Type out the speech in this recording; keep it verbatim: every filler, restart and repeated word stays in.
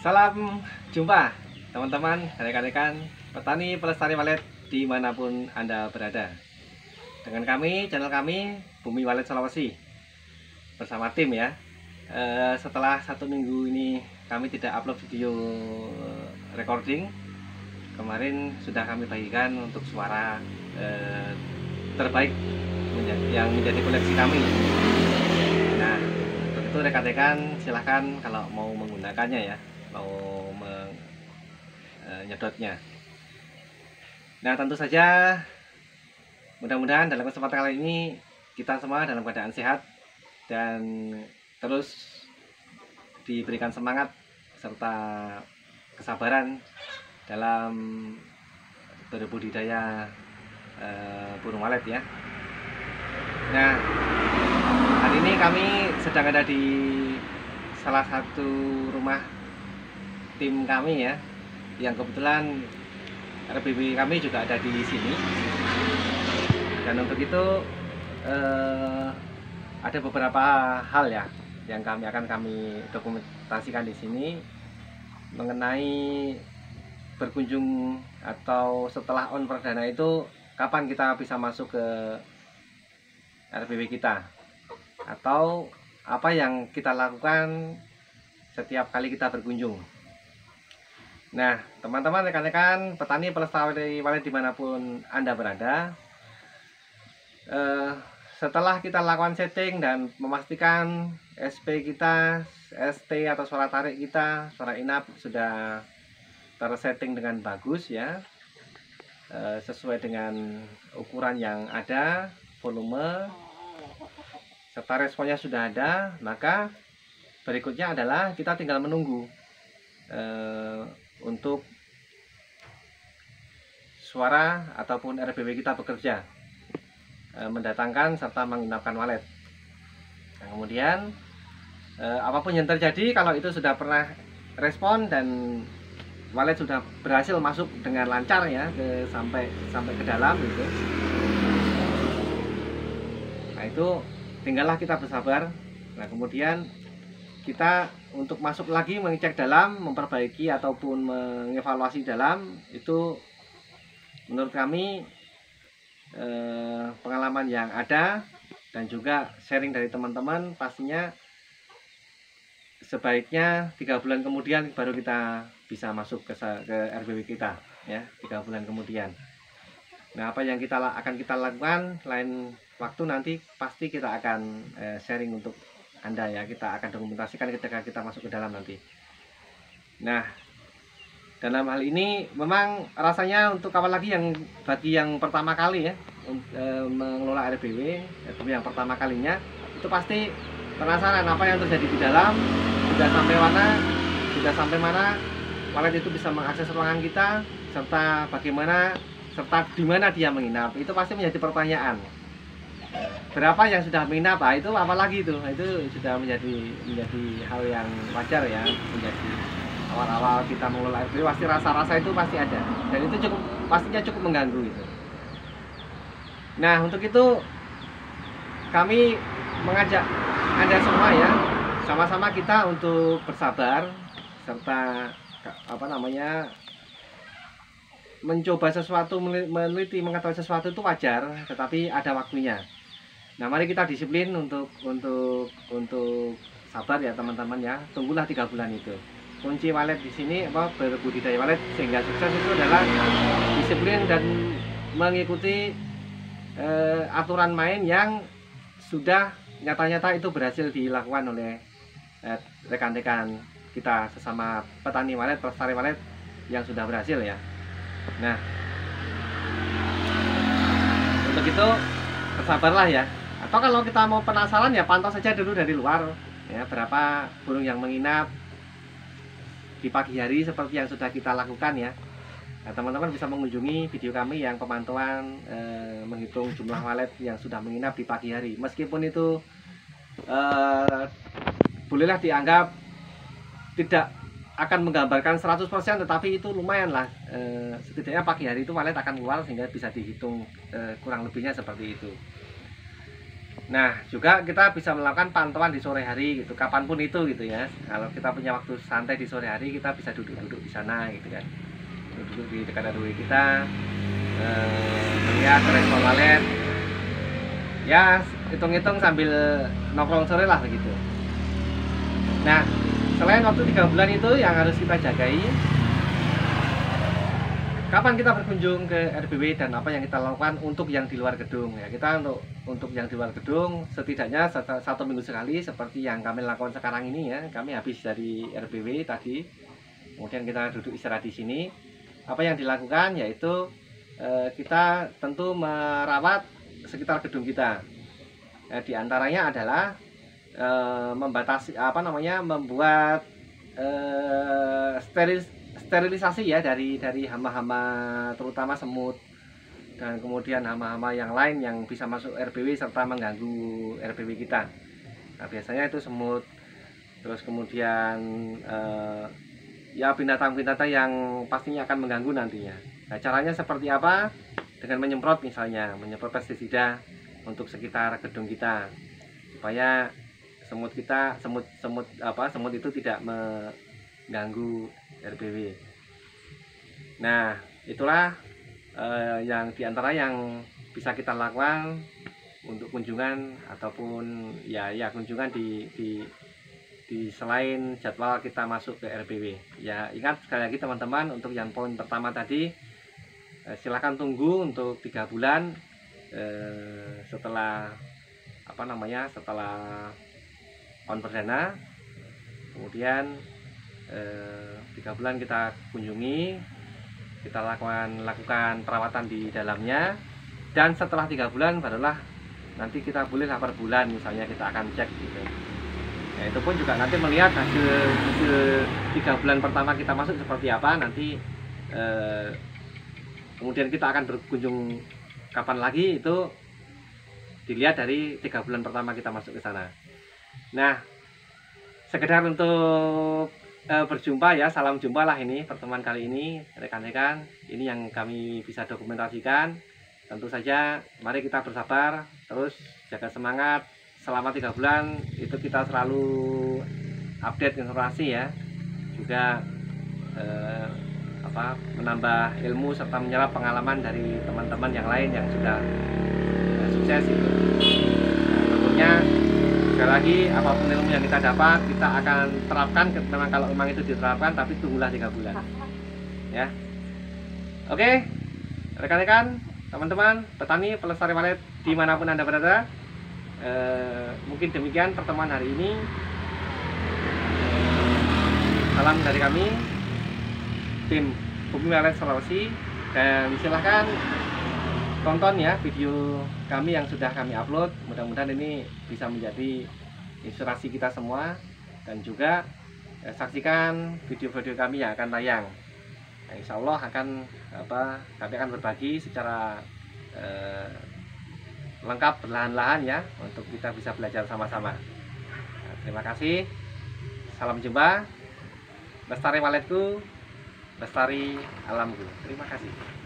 Salam jumpa teman-teman, rekan-rekan petani pelestari walet dimanapun Anda berada. Dengan kami, channel kami Bumi Walet Sulawesi bersama tim ya. e, Setelah satu minggu ini kami tidak upload video recording. Kemarin sudah kami bagikan untuk suara e, terbaik menjadi, yang menjadi koleksi kami. Nah, untuk itu rekan-rekan silahkan kalau mau menggunakannya ya, mau menyedotnya. Nah, tentu saja mudah-mudahan dalam kesempatan kali ini kita semua dalam keadaan sehat dan terus diberikan semangat serta kesabaran dalam berbudidaya e, burung walet ya. Nah, hari ini kami sedang ada di salah satu rumah tim kami ya, yang kebetulan R B B kami juga ada di sini. Dan untuk itu eh, ada beberapa hal ya yang kami akan kami dokumentasikan di sini mengenai berkunjung atau setelah on perdana itu kapan kita bisa masuk ke R B B kita, atau apa yang kita lakukan setiap kali kita berkunjung. Nah, teman-teman, rekan-rekan petani pelestari walet dimanapun Anda berada, eh, setelah kita lakukan setting dan memastikan S P kita, S T atau suara tarik kita, suara inap sudah tersetting dengan bagus ya, eh, sesuai dengan ukuran yang ada, volume serta responnya sudah ada, maka berikutnya adalah kita tinggal menunggu eh, untuk suara ataupun R B B kita bekerja, e, mendatangkan serta menginapkan walet. Nah, kemudian e, apapun yang terjadi, kalau itu sudah pernah respon dan walet sudah berhasil masuk dengan lancar ya ke sampai sampai ke dalam gitu. Nah, itu tinggallah kita bersabar. Nah, kemudian kita untuk masuk lagi mengecek dalam, memperbaiki ataupun mengevaluasi dalam, itu menurut kami eh, pengalaman yang ada dan juga sharing dari teman-teman, pastinya sebaiknya tiga bulan kemudian baru kita bisa masuk ke, ke R B B kita ya, tiga bulan kemudian. Nah, apa yang kita akan kita lakukan lain waktu nanti pasti kita akan eh, sharing untuk Anda ya, kita akan dokumentasikan ketika kita masuk ke dalam nanti. Nah, dalam hal ini memang rasanya untuk kawan lagi yang bagi yang pertama kali ya e, mengelola R B W, tapi yang pertama kalinya itu pasti penasaran apa yang terjadi di dalam, sudah sampai mana, sudah sampai mana walet itu bisa mengakses ruangan kita, serta bagaimana, serta di mana dia menginap. Itu pasti menjadi pertanyaan. Berapa yang sudah menginap, nah, itu apalagi itu itu sudah menjadi menjadi hal yang wajar ya, menjadi awal-awal kita mengelola R B W pasti rasa-rasa itu pasti ada, dan itu cukup pastinya cukup mengganggu itu. Nah, untuk itu kami mengajak Anda semua ya, sama-sama kita untuk bersabar serta apa namanya mencoba sesuatu, meneliti, mengetahui sesuatu itu wajar, tetapi ada waktunya. Nah, mari kita disiplin untuk untuk untuk sabar ya teman-teman ya. Tunggulah tiga bulan itu. Kunci walet di sini apa berbudidaya walet sehingga sukses itu adalah disiplin dan mengikuti eh, aturan main yang sudah nyata-nyata itu berhasil dilakukan oleh rekan-rekan eh, kita sesama petani walet, pelestari walet yang sudah berhasil ya. Nah, untuk itu bersabarlah ya. Atau kalau kita mau penasaran ya pantau saja dulu dari luar ya, berapa burung yang menginap di pagi hari seperti yang sudah kita lakukan ya. Nah, teman-teman bisa mengunjungi video kami yang pemantauan eh, menghitung jumlah walet yang sudah menginap di pagi hari. Meskipun itu eh, bolehlah dianggap tidak akan menggambarkan seratus persen, tetapi itu lumayan lah, e, setidaknya pagi hari itu walet akan keluar sehingga bisa dihitung e, kurang lebihnya seperti itu. Nah, juga kita bisa melakukan pantauan di sore hari gitu, kapanpun itu gitu ya. Kalau kita punya waktu santai di sore hari, kita bisa duduk-duduk di sana gitu kan. Duduk di dekat R W kita, eh, melihat respon walet. Ya, hitung-hitung sambil nongkrong sore lah begitu. Nah, selain waktu tiga bulan itu yang harus kita jagai, kapan kita berkunjung ke R B W dan apa yang kita lakukan untuk yang di luar gedung ya. Kita untuk untuk yang di luar gedung setidaknya satu, satu minggu sekali seperti yang kami lakukan sekarang ini ya. Kami habis dari R B W tadi, kemudian kita duduk istirahat di sini. Apa yang dilakukan yaitu eh, kita tentu merawat sekitar gedung kita. Eh, di antaranya adalah eh, membatasi apa namanya membuat eh, steril sterilisasi ya dari dari hama-hama terutama semut dan kemudian hama-hama yang lain yang bisa masuk R B W serta mengganggu R B W kita. Nah, biasanya itu semut, terus kemudian eh, ya binatang-binatang yang pastinya akan mengganggu nantinya. Nah, caranya seperti apa? Dengan menyemprot misalnya, menyemprot pestisida untuk sekitar gedung kita supaya semut kita semut semut apa semut itu tidak mengganggu R B W. Nah, itulah eh, yang diantara yang bisa kita lakukan untuk kunjungan ataupun ya ya kunjungan di di di selain jadwal kita masuk ke R B W. Ya, ingat sekali lagi teman-teman, untuk yang poin pertama tadi eh, silahkan tunggu untuk tiga bulan eh, setelah apa namanya setelah on perdana, kemudian eh, tiga bulan kita kunjungi, kita lakukan lakukan perawatan di dalamnya, dan setelah tiga bulan barulah nanti kita boleh per bulan misalnya kita akan cek gitu. Ya, itu pun juga nanti melihat hasil hasil tiga bulan pertama kita masuk seperti apa nanti eh, kemudian kita akan berkunjung kapan lagi itu dilihat dari tiga bulan pertama kita masuk ke sana. Nah, sekedar untuk e, berjumpa ya, salam jumpa lah ini pertemuan kali ini rekan-rekan. Ini yang kami bisa dokumentasikan. Tentu saja mari kita bersabar, terus jaga semangat. Selama tiga bulan itu kita selalu update informasi ya, juga e, apa menambah ilmu serta menyerap pengalaman dari teman-teman yang lain yang sudah e, sukses itu. Nah, tentunya sekali lagi apapun ilmu yang kita dapat kita akan terapkan memang kalau memang itu diterapkan, tapi tunggulah tiga bulan ya. Oke rekan-rekan, teman-teman petani pelestari walet dimanapun Anda berada, eh, mungkin demikian pertemuan hari ini. Salam dari kami tim Bumi Walet Sulawesi, dan silahkan tonton ya video kami yang sudah kami upload. Mudah-mudahan ini bisa menjadi inspirasi kita semua, dan juga eh, saksikan video-video kami yang akan tayang. Nah, insya Allah akan apa kami akan berbagi secara eh, lengkap perlahan-lahan ya, untuk kita bisa belajar sama-sama. Nah, terima kasih, salam jumpa. Lestari waletku, lestari alamku. Terima kasih.